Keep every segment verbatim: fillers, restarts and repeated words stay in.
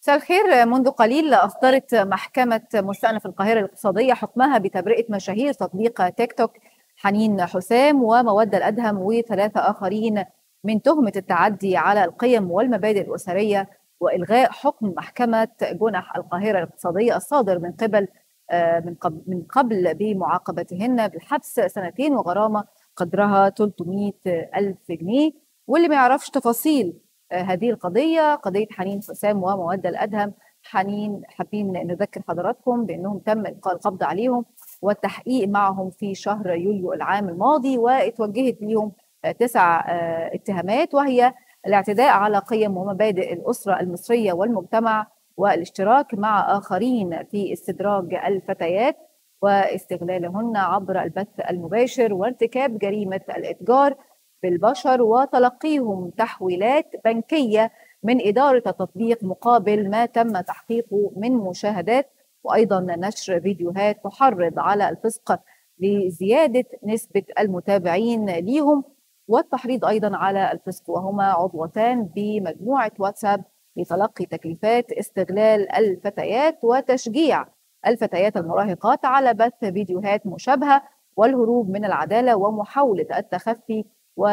مساء الخير. منذ قليل أصدرت محكمة مستأنف القاهرة الاقتصادية حكمها بتبرئة مشاهير تطبيق تيك توك حنين حسام ومودة الأدهم وثلاثة آخرين من تهمة التعدي على القيم والمبادئ الأسرية، وإلغاء حكم محكمة جنح القاهرة الاقتصادية الصادر من قبل من قبل من قبل بمعاقبتهن بالحبس سنتين وغرامة قدرها ثلاثمائة ألف جنيه. واللي ما يعرفش تفاصيل هذه القضية، قضية حنين حسام ومودة الأدهم، حنين حابين نذكر حضراتكم بأنهم تم إلقاء القبض عليهم والتحقيق معهم في شهر يوليو العام الماضي، واتوجهت لهم تسع اتهامات، وهي الاعتداء على قيم ومبادئ الأسرة المصرية والمجتمع، والاشتراك مع آخرين في استدراج الفتيات واستغلالهن عبر البث المباشر، وارتكاب جريمة الإتجار بالبشر، وتلقيهم تحويلات بنكية من إدارة التطبيق مقابل ما تم تحقيقه من مشاهدات، وأيضا نشر فيديوهات تحرض على الفسق لزيادة نسبة المتابعين ليهم، والتحريض أيضا على الفسق، وهما عضوتان بمجموعة واتساب لتلقي تكليفات استغلال الفتيات وتشجيع الفتيات المراهقات على بث فيديوهات مشابهة والهروب من العدالة ومحاولة التخفي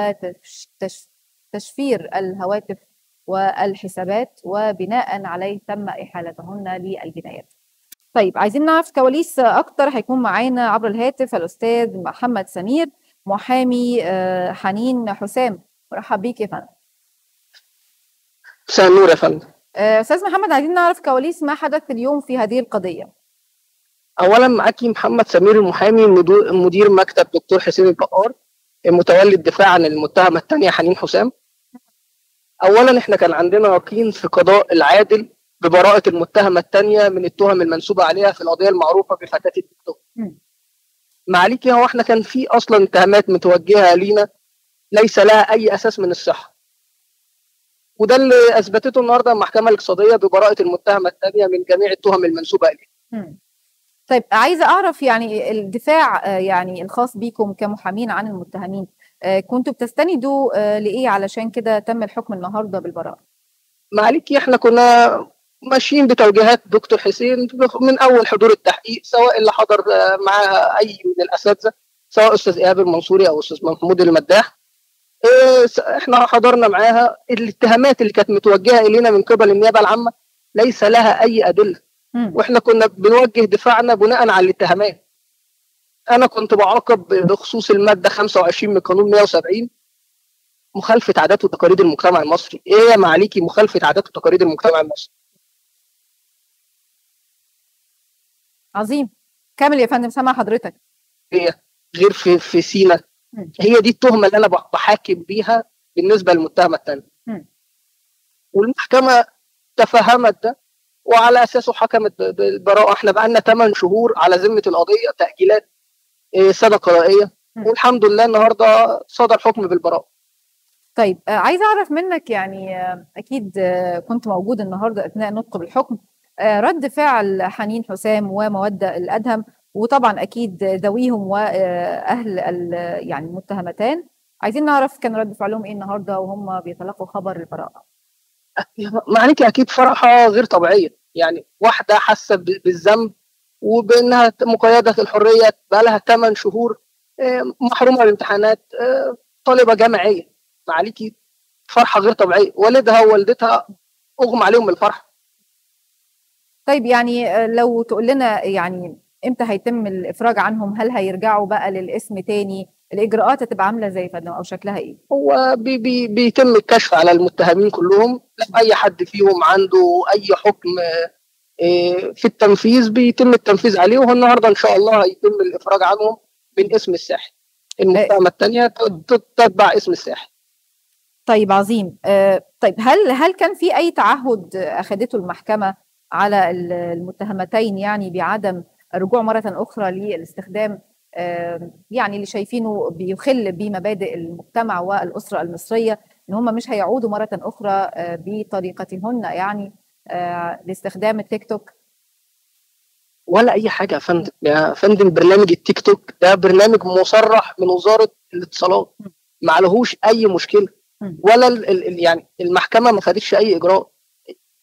وتشفير الهواتف والحسابات، وبناء عليه تم إحالتهن للجنايات. طيب، عايزين نعرف كواليس أكتر. هيكون معانا عبر الهاتف الأستاذ محمد سمير، محامي حنين حسام. مرحب بيك يا فندم. مساء النور يا فندم. أستاذ محمد، عايزين نعرف كواليس ما حدث اليوم في هذه القضية. أولا معاكي محمد سمير المحامي مدير مكتب دكتور حسين البقار متولي الدفاع عن المتهمة الثانية حنين حسام. أولا احنا كان عندنا يقين في قضاء العادل ببراءة المتهمة الثانية من التهم المنسوبة عليها في القضية المعروفة بفتاة التيك توك. معاليكي هو احنا كان في أصلا اتهامات متوجهة لينا ليس لها أي أساس من الصحة، وده اللي أثبتته النهارده المحكمة الاقتصادية ببراءة المتهمة الثانية من جميع التهم المنسوبة عليها. طيب، عايزه اعرف يعني الدفاع يعني الخاص بيكم كمحامين عن المتهمين، كنتوا بتستندوا لايه علشان كده تم الحكم النهارده بالبراءه؟ معاليكي احنا كنا ماشيين بتوجيهات دكتور حسين من اول حضور التحقيق، سواء اللي حضر معاها اي من الاساتذه، سواء استاذ ايهاب المنصوري او استاذ محمود المداح. احنا حضرنا معاها. الاتهامات اللي كانت متوجهه الينا من قبل النيابه العامه ليس لها اي ادله، واحنا كنا بنوجه دفاعنا بناء على الاتهامات. انا كنت بعاقب بخصوص الماده خمسة وعشرين من قانون مئة وسبعين، مخالفه عادات وتقاليد المجتمع المصري. ايه يا معاليكي مخالفه عادات وتقاليد المجتمع المصري؟ عظيم. كامل يا فندم، سامع حضرتك. هي غير في في سينا. هي دي التهمه اللي انا بحاكم بيها بالنسبه للمتهمه الثانيه، والمحكمه تفهمت ده وعلى اساسه حكمت بالبراءه. احنا بقى لنا ثمانية شهور على ذمه القضيه، تاجيلات، سنه قضائيه، والحمد لله النهارده صدر حكم بالبراءه. طيب، عايزه اعرف منك، يعني اكيد كنت موجود النهارده اثناء النطق بالحكم، رد فعل حنين حسام ومودة الأدهم، وطبعا اكيد ذويهم واهل يعني المتهمتان. عايزين نعرف كان رد فعلهم ايه النهارده وهم بيتلقوا خبر البراءه. معاليك اكيد فرحه غير طبيعيه، يعني واحده حاسه بالذنب وبانها مقيده الحريه بقى لها ثمانية شهور، محرومه من الامتحانات، طالبه جامعيه. معاليكي فرحه غير طبيعيه، والدها ووالدتها اغمى عليهم من الفرحه. طيب، يعني لو تقول لنا يعني امتى هيتم الافراج عنهم؟ هل هيرجعوا بقى للاسم تاني؟ الاجراءات هتبقى عامله ازاي فندم، او شكلها ايه؟ هو بي بي بيتم الكشف على المتهمين كلهم، لو اي حد فيهم عنده اي حكم في التنفيذ بيتم التنفيذ عليه، والنهارده ان شاء الله هيتم الافراج عنهم من اسم الساحل. المتهمه الثانيه تتبع اسم الساحل. طيب، عظيم. طيب، هل هل كان في اي تعهد اخذته المحكمه على المتهمتين، يعني بعدم الرجوع مره اخرى للاستخدام يعني اللي شايفينه بيخل بمبادئ المجتمع والاسره المصريه، ان هم مش هيعودوا مره اخرى بطريقتهن يعني لاستخدام التيك توك؟ ولا اي حاجه يا فندم. يا فندم، برنامج التيك توك ده برنامج مصرح من وزاره الاتصالات، ما عليهوش اي مشكله، ولا ال ال يعني المحكمه ما خدتش اي اجراء.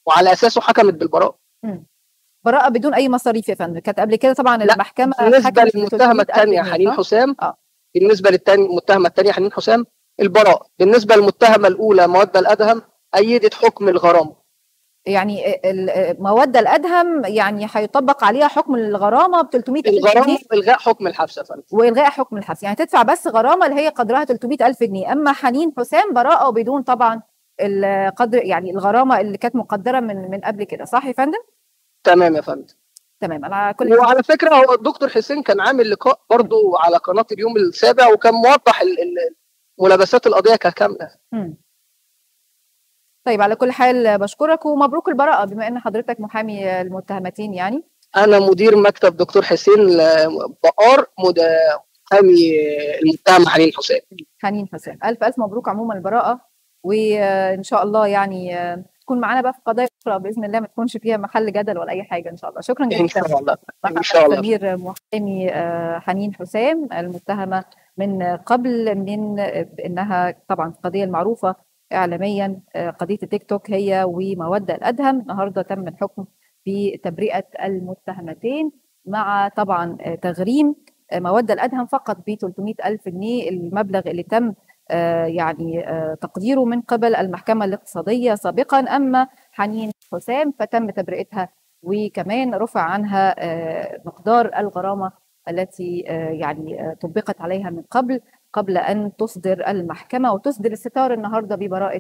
وعلى اساسه حكمت بالبراءه. مم. براءه بدون اي مصاريف يا فندم، كانت قبل كده طبعا لا، المحكمه بالنسبه حكمت للمتهمه الثانيه حنين حسام اه بالنسبه للمتهمه الثانيه حنين حسام البراءه. بالنسبه للمتهمه الاولى مودة الادهم ايدت حكم الغرامه. يعني المودة الأدهم يعني هيطبق عليها حكم الغرامة ب ثلاثمائة ألف جنيه، الغرامه والغاء حكم الحبس يا فندم، والغاء حكم الحبس، يعني تدفع بس غرامة اللي هي قدرها ثلاثمائة ألف جنيه. أما حنين حسام براءة وبدون طبعا القدر، يعني الغرامة اللي كانت مقدرة من من قبل كده، صح يا فندم؟ تمام يا فندم. تمام. على كل وعلى فكره هو الدكتور حسين كان عامل لقاء برضه على قناه اليوم السابع وكان موضح ملابسات القضيه ككامله. مم. طيب على كل حال بشكرك ومبروك البراءة بما ان حضرتك محامي المتهمتين. يعني انا مدير مكتب دكتور حسين بقار محامي المتهم حنين حسام. حنين حسام، الف الف مبروك عموما البراءة، وان شاء الله يعني تكون معانا بقى في قضايا اخرى باذن الله ما تكونش فيها محل جدل ولا اي حاجه ان شاء الله. شكرا جزيلا. ان شاء الله. ان شاء الله. سمير محامي حنين حسام المتهمه من قبل من انها طبعا القضيه المعروفه اعلاميا قضيه التيك توك هي ومودة الادهم. النهارده تم الحكم بتبرئه المتهمتين مع طبعا تغريم مودة الادهم فقط ب ثلاثمائة ألف جنيه، المبلغ اللي تم يعني تقديره من قبل المحكمة الاقتصادية سابقا. أما حنين حسام فتم تبرئتها وكمان رفع عنها مقدار الغرامة التي يعني طبقت عليها من قبل قبل أن تصدر المحكمة وتصدر الستار النهاردة ببراءة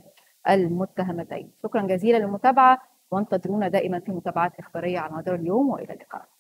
المتهمتين. شكرا جزيلا للمتابعة وانتظرونا دائما في متابعات إخبارية على مدار اليوم، وإلى اللقاء.